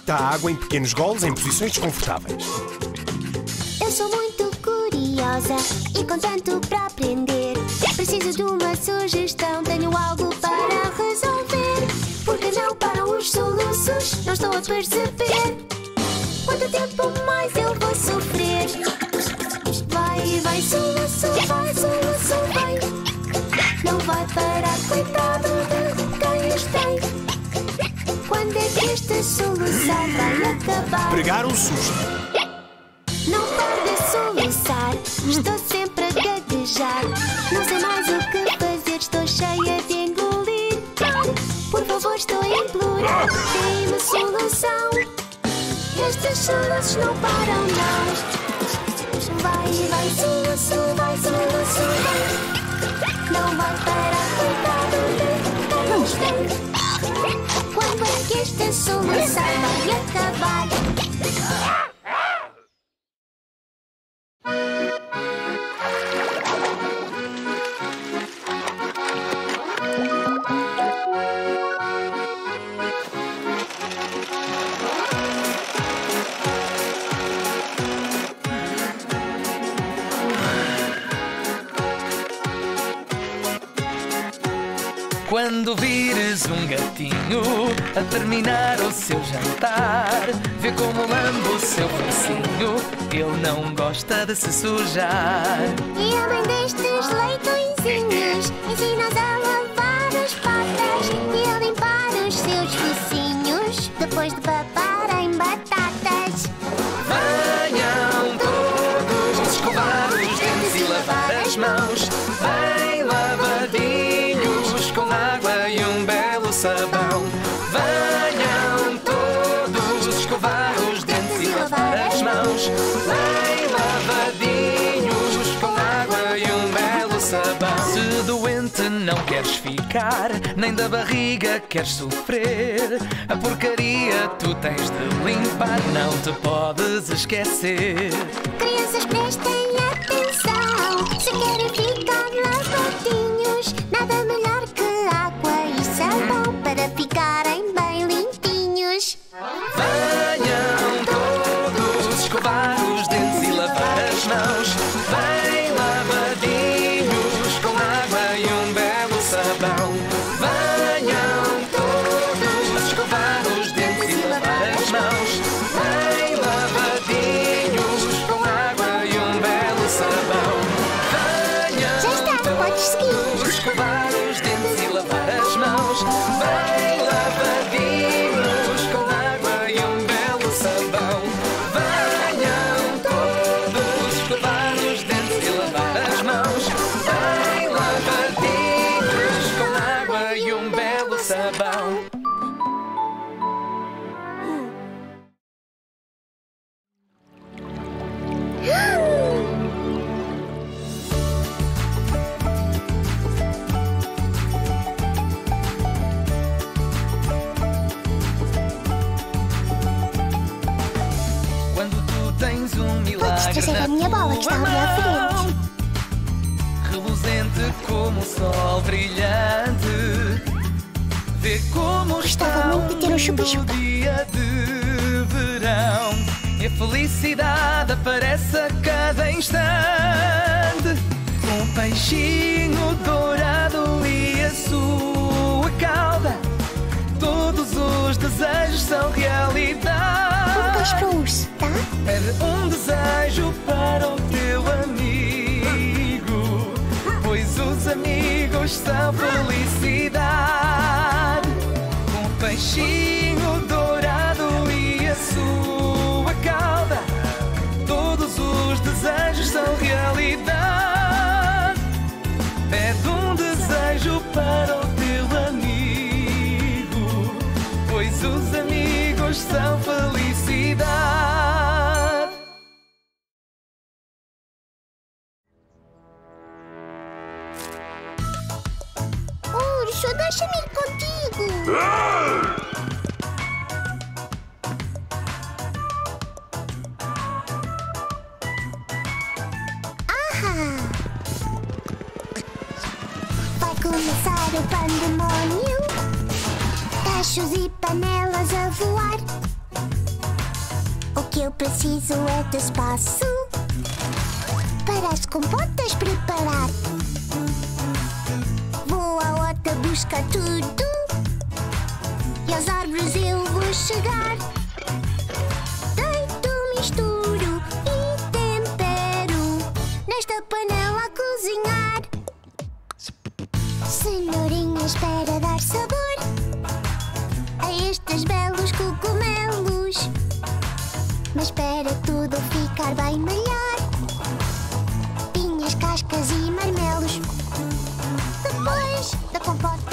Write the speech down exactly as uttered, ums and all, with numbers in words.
Bebita a água em pequenos goles em posições desconfortáveis. Eu sou muito curiosa e com tanto para aprender. Preciso de uma sugestão, tenho algo para resolver. Porque não param os soluços, não estou a perceber. Quanto tempo mais eu vou sofrer? Vai, vai, soluço, vai, soluço, vai. Não vai parar, coitado de quem os tem. Quando é que esta solução vai acabar? Pregar um susto. Não paro de soluçar, estou sempre a gaguejar. Não sei mais o que fazer, estou cheia de engolir. Por favor, estou a implorar, dê-me solução. Estes soluços não param mais. Vai, vai, soluço, vai, soluço, vai. Não vai parar, coitado de quem os tem. Quando é que esta solução vai acabar? Quando vires um gatinho a terminar o seu jantar, vê como lambe o seu focinho, ele não gosta de se sujar. E além destes leitõezinhos, ensina-os a lavar as patas e a limpar os seus focinhos depois de papar em batatas. Venham todos escovar os dentes e lavar as mãos, bem lavadinhos, com água e um belo sabão. Venham todos escovar os dentes e lavar as mãos, bem lavadinhos, com água e um belo sabão. Se doente não queres ficar, nem da barriga queres sofrer, a porcaria tu tens de limpar, não te podes esquecer. Crianças, prestem atenção, se querem ficar lavadinhos, nada melhor que água e sabão para ficarem bem limpinhos. Venham todos escovar os dentes e lavar as mãos, bem lavadinhos, com água e um belo sabão. Venham todos escovar os dentes e lavar as mãos, bem lavadinhos, com água e um belo sabão. Venham Já está, podes seguir. todos escovar os dentes e lavar as mãos, bem lavadinhos, com água e um belo sabão. Venham todos escovar os dentes e lavar as mãos, bem lavadinhos, com água e um belo sabão. Quando tu tens um milagre Podes trazer na a minha bola que está ali à tua frente. mão, reluzente como o sol brilhante, vê como Gostava está muito de ter um lindo chupa-chupa. dia de verão. E a felicidade aparece a cada instante. Um peixinho dourado e a sua cauda, todos os desejos são Um realidade. peixe para o urso, tá? Pede um desejo para o teu amigo, pois os amigos são felicidade. Um peixinho dourado e a sua cauda, todos os desejos são realidade. Pede um desejo para o teu amigo, pois os amigos são felicidade. Urso, deixa-me ir contigo. Ah! Vai começar o pandemónio, tachos e panelas a voar. que eu preciso é de espaço para as compotas preparar. Vou à horta buscar tudo e às árvores eu vou chegar. Deito, misturo e tempero nesta panela a cozinhar. Cenourinhas para dar sabor a estes belos cogumelos. Mas para tudo ficar bem melhor, pinhas, cascas e marmelos. Depois da compota